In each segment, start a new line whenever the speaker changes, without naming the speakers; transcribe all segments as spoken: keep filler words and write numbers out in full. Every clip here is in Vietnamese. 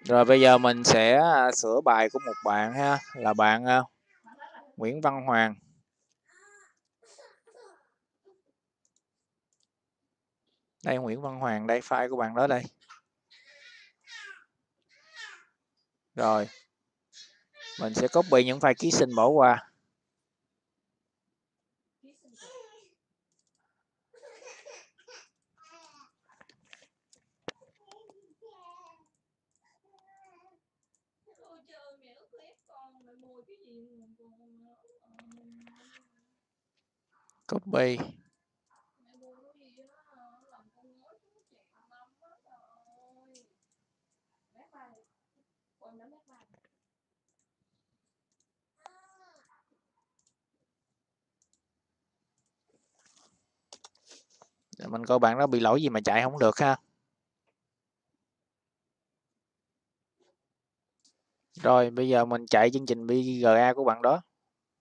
Rồi bây giờ mình sẽ à, sửa bài của một bạn ha, là bạn à, Nguyễn Văn Hoàng. Đây Nguyễn Văn Hoàng, đây file của bạn đó đây. Rồi mình sẽ copy những file ký sinh bỏ qua. Copy. Để mình coi bạn đó bị lỗi gì mà chạy không được ha. Rồi bây giờ mình chạy chương trình bê giê a của bạn đó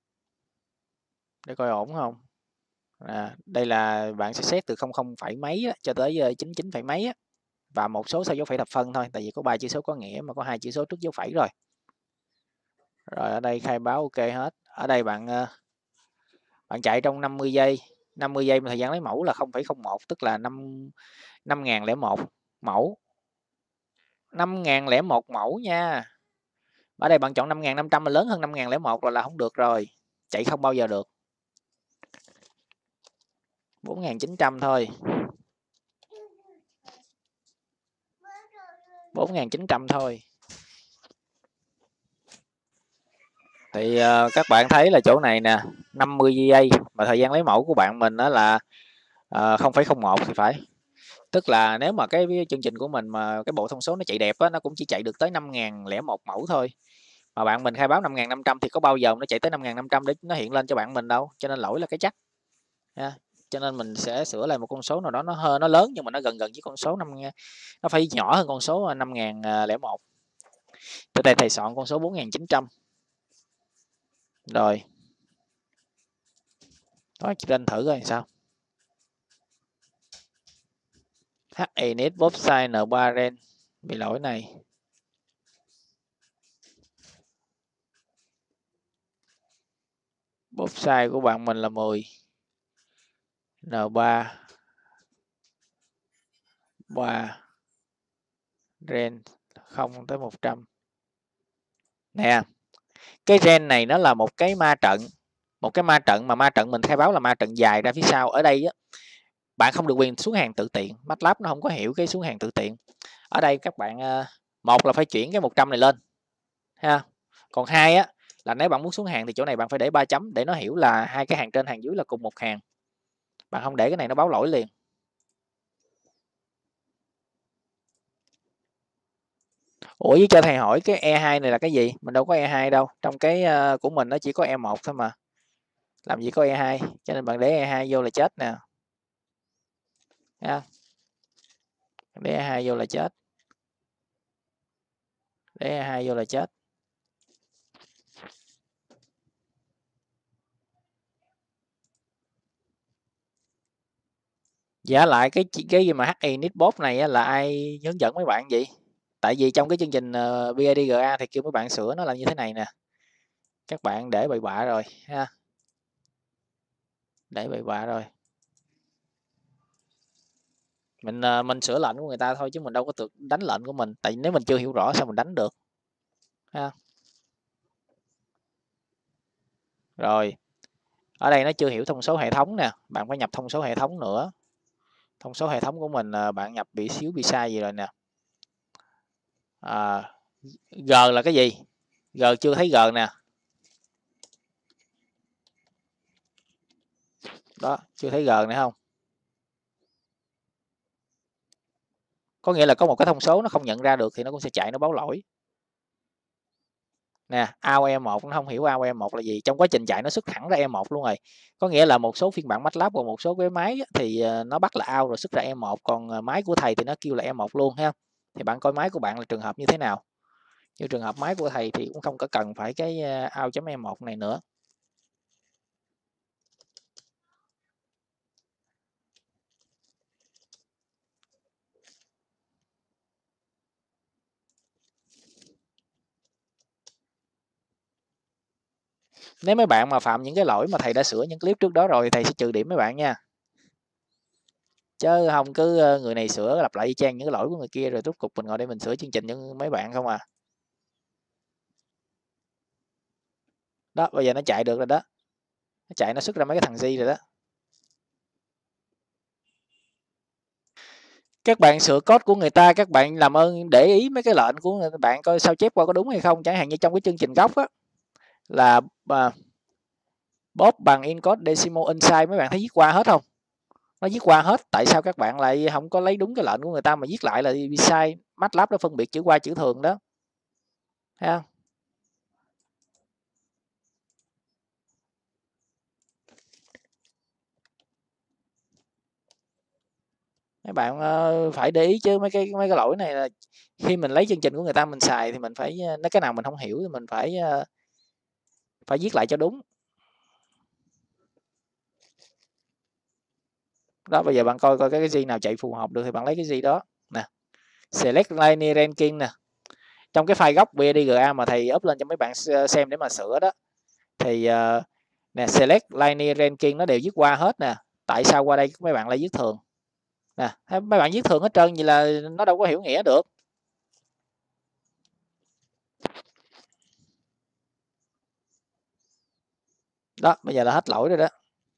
để coi ổn không. À, đây là bạn sẽ xét từ không không phẩy mấy á, cho tới chín mươi chín phẩy mấy á, và một số sau dấu phẩy thập phân thôi, tại vì có ba chữ số có nghĩa mà có hai chữ số trước dấu phẩy rồi. Rồi ở đây khai báo ok hết. Ở đây bạn bạn chạy trong năm mươi giây, năm mươi giây mà thời gian lấy mẫu là không phẩy không một, tức là năm năm nghìn lẻ một mẫu. năm nghìn lẻ một mẫu nha. Ở đây bạn chọn năm nghìn năm trăm mà lớn hơn năm nghìn lẻ một rồi là không được rồi. Chạy không bao giờ được. bốn nghìn chín trăm thôi. bốn nghìn chín trăm thôi. Thì uh, các bạn thấy là chỗ này nè, năm mươi giây mà thời gian lấy mẫu của bạn mình đó là uh, không phẩy không một thì phải. Tức là nếu mà cái chương trình của mình mà cái bộ thông số nó chạy đẹp á, nó cũng chỉ chạy được tới năm nghìn lẻ một mẫu thôi. Mà bạn mình khai báo năm nghìn năm trăm thì có bao giờ nó chạy tới năm nghìn năm trăm để nó hiện lên cho bạn mình đâu, cho nên lỗi là cái chắc ha. Cho nên mình sẽ sửa lại một con số nào đó nó hơi nó lớn nhưng mà nó gần gần với con số năm, nó phải nhỏ hơn con số năm nghìn lẻ một. Từ đây thầy soạn con số bốn nghìn chín trăm. Rồi đó, lên thử coi sao. Henit bóp size en ba ren bị lỗi này. Bóp size của bạn mình là mười, en ba ba ren không tới một trăm. Nè, cái ren này nó là một cái ma trận, một cái ma trận mà ma trận mình khai báo là ma trận dài ra phía sau. Ở đây á, bạn không được quyền xuống hàng tự tiện, MATLAB nó không có hiểu cái xuống hàng tự tiện. Ở đây các bạn một là phải chuyển cái một trăm này lên ha, còn hai á là nếu bạn muốn xuống hàng thì chỗ này bạn phải để ba chấm để nó hiểu là hai cái hàng trên hàng dưới là cùng một hàng. Bạn không để cái này nó báo lỗi liền. Ủa với cho thầy hỏi cái e hai này là cái gì? Mình đâu có e hai đâu, trong cái của mình nó chỉ có e một thôi mà, làm gì có e hai, cho nên bạn để e hai vô là chết nè ha. Để e hai vô là chết, để e hai vô là chết. Giả lại cái cái gì mà Henitbot này là ai hướng dẫn mấy bạn vậy? Tại vì trong cái chương trình uh, bê i đê giê a thì kêu mấy bạn sửa nó là như thế này nè. Các bạn để bậy bạ rồi ha. Để bậy bạ rồi. Mình uh, mình sửa lệnh của người ta thôi chứ mình đâu có được đánh lệnh của mình. Tại nếu mình chưa hiểu rõ sao mình đánh được ha. Rồi. Ở đây nó chưa hiểu thông số hệ thống nè, bạn phải nhập thông số hệ thống nữa. Thông số hệ thống của mình uh, bạn nhập bị xíu bị sai gì rồi nè. À, G là cái gì? G chưa thấy G nè. Đó, chưa thấy G nữa không? Có nghĩa là có một cái thông số nó không nhận ra được thì nó cũng sẽ chạy nó báo lỗi. Nè, out e một nó không hiểu out e một là gì. Trong quá trình chạy nó xuất thẳng ra e một luôn rồi. Có nghĩa là một số phiên bản MATLAB và một số cái máy thì nó bắt là out rồi xuất ra e một, còn máy của thầy thì nó kêu là e một luôn ha. Thì bạn coi máy của bạn là trường hợp như thế nào. Như trường hợp máy của thầy thì cũng không có cần phải cái out.e một này nữa. Nếu mấy bạn mà phạm những cái lỗi mà thầy đã sửa những clip trước đó rồi thì thầy sẽ trừ điểm mấy bạn nha. Chứ không cứ người này sửa lặp lại y chang những cái lỗi của người kia rồi rốt cục mình ngồi đây mình sửa chương trình cho mấy bạn không à. Đó, bây giờ nó chạy được rồi đó. Nó chạy nó xuất ra mấy cái thằng G rồi đó. Các bạn sửa code của người ta, các bạn làm ơn để ý mấy cái lệnh của người bạn coi sao chép qua có đúng hay không. Chẳng hạn như trong cái chương trình gốc á là à, bóp bằng encode decimal inside, mấy bạn thấy viết qua hết không? Nó viết qua hết, tại sao các bạn lại không có lấy đúng cái lệnh của người ta mà viết lại là bị sai? MATLAB nó phân biệt chữ qua chữ thường đó, thấy không? Mấy bạn uh, phải để ý chứ mấy cái mấy cái lỗi này là khi mình lấy chương trình của người ta mình xài thì mình phải, nếu cái nào mình không hiểu thì mình phải uh, phải viết lại cho đúng. Đó, bây giờ bạn coi coi cái gì nào chạy phù hợp được thì bạn lấy cái gì đó nè. Select linear ranking nè, trong cái file gốc bê đê giê a mà thầy up lên cho mấy bạn xem để mà sửa đó thì uh, nè, select linear ranking nó đều viết qua hết nè. Tại sao qua đây mấy bạn lại viết thường nè? Mấy bạn viết thường hết trơn vậy là nó đâu có hiểu nghĩa được. Đó, bây giờ là hết lỗi rồi đó.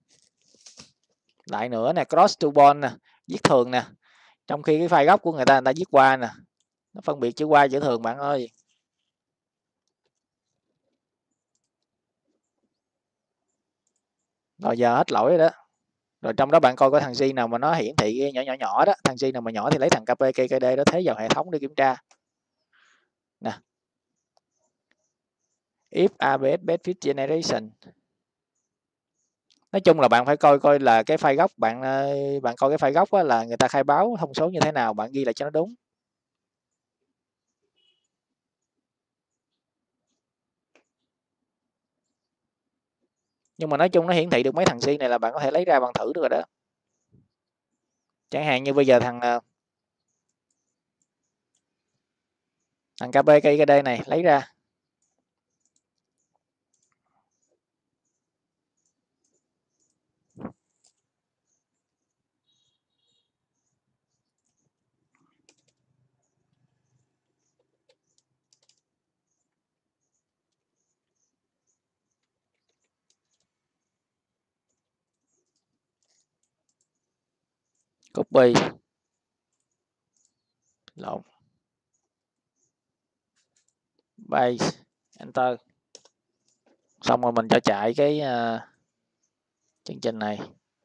Lại nữa nè, cross to bond nè, viết thường nè, trong khi cái file gốc của người ta người ta viết qua nè, nó phân biệt chữ qua chữ thường bạn ơi. Rồi giờ hết lỗi rồi đó. Rồi trong đó bạn coi có thằng G nào mà nó hiển thị nhỏ nhỏ nhỏ đó, thằng G nào mà nhỏ thì lấy thằng ca pê ca ca đê đó thế vào hệ thống để kiểm tra nè. If a bê ét best fit generation, nói chung là bạn phải coi coi là cái file gốc bạn bạn coi cái file gốc á, là người ta khai báo thông số như thế nào, bạn ghi lại cho nó đúng. Nhưng mà nói chung nó hiển thị được mấy thằng C này là bạn có thể lấy ra bạn thử được rồi đó. Chẳng hạn như bây giờ thằng thằng ca pê ca ca đê này lấy ra. Copy. Lộn. Base. Enter. Xong rồi mình cho chạy cái uh, chương trình này.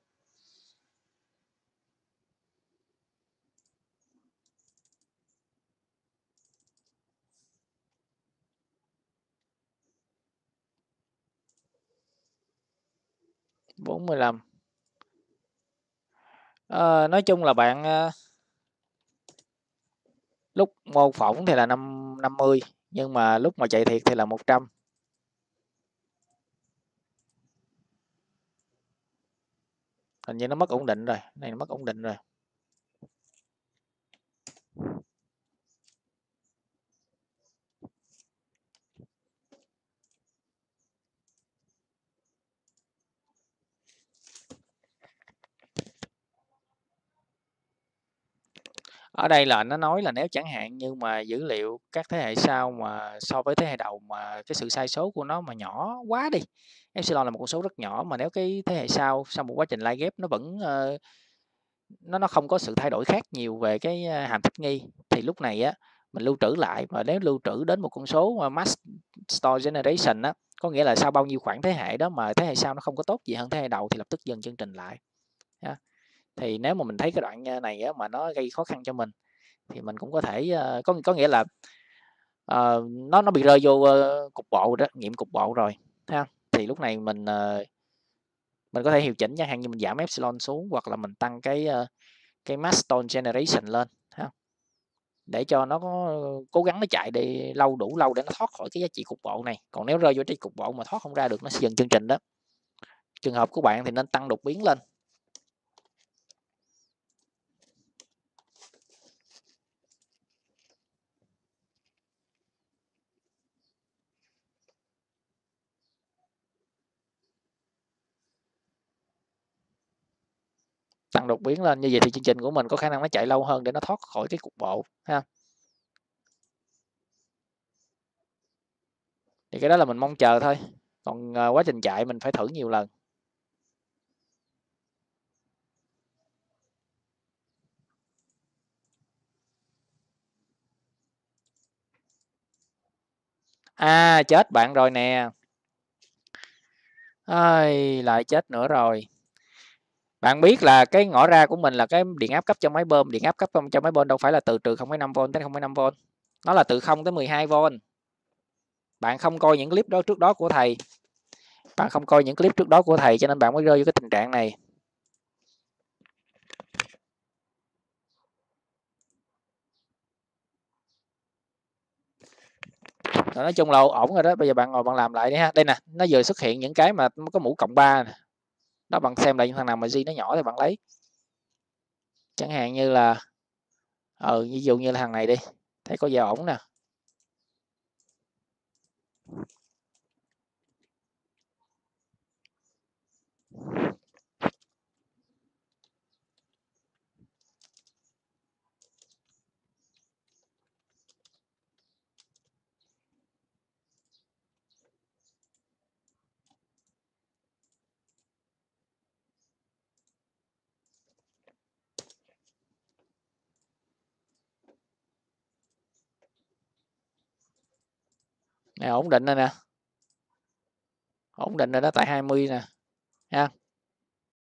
bốn mươi lăm. À, nói chung là bạn uh, lúc mô phỏng thì là năm năm mươi, nhưng mà lúc mà chạy thiệt thì là một trăm. Hình như nó mất ổn định rồi, này nó mất ổn định rồi. Ở đây là nó nói là nếu chẳng hạn như mà dữ liệu các thế hệ sau mà so với thế hệ đầu mà cái sự sai số của nó mà nhỏ quá đi, epsilon là một con số rất nhỏ, mà nếu cái thế hệ sau sau một quá trình lai ghép nó vẫn uh, nó nó không có sự thay đổi khác nhiều về cái hàm thích nghi, thì lúc này á mình lưu trữ lại, và nếu lưu trữ đến một con số mass store generation á, có nghĩa là sau bao nhiêu khoảng thế hệ đó mà thế hệ sau nó không có tốt gì hơn thế hệ đầu thì lập tức dừng chương trình lại. Thì nếu mà mình thấy cái đoạn này á, mà nó gây khó khăn cho mình thì mình cũng có thể uh, có có nghĩa là uh, nó nó bị rơi vô uh, cục bộ đó, nghiệm cục bộ rồi ha. Thì lúc này mình uh, mình có thể điều chỉnh, chẳng hạn như mình giảm epsilon xuống, hoặc là mình tăng cái uh, cái mass stone generation lên ha, để cho nó có cố gắng nó chạy đi lâu đủ lâu để nó thoát khỏi cái giá trị cục bộ này. Còn nếu rơi vô cái cục bộ mà thoát không ra được, nó sẽ dừng chương trình đó. Trường hợp của bạn thì nên tăng đột biến lên. tăng đột biến lên, như vậy thì chương trình của mình có khả năng nó chạy lâu hơn để nó thoát khỏi cái cục bộ ha. Thì cái đó là mình mong chờ thôi, còn uh, quá trình chạy mình phải thử nhiều lần. À, chết bạn rồi nè. Ơi, lại chết nữa rồi. Bạn biết là cái ngõ ra của mình là cái điện áp cấp cho máy bơm, điện áp cấp cho máy bơm đâu phải là từ trừ không phẩy năm vôn tới không phẩy năm vôn. Nó là từ không tới mười hai vôn. Bạn không coi những clip đó trước đó của thầy. Bạn không coi những clip trước đó của thầy cho nên bạn mới rơi vô cái tình trạng này. Rồi nói chung là ổn rồi đó, bây giờ bạn ngồi bạn làm lại đi ha. Đây nè, nó vừa xuất hiện những cái mà có mũ cộng ba nè. Đó, bạn xem lại những thằng nào mà G nó nhỏ thì bạn lấy. Chẳng hạn như là ờ ví dụ như là thằng này đi, thấy có vẻ ổn nè. Này ổn định rồi nè. Ổn định rồi đó, tại hai mươi nè. Ha.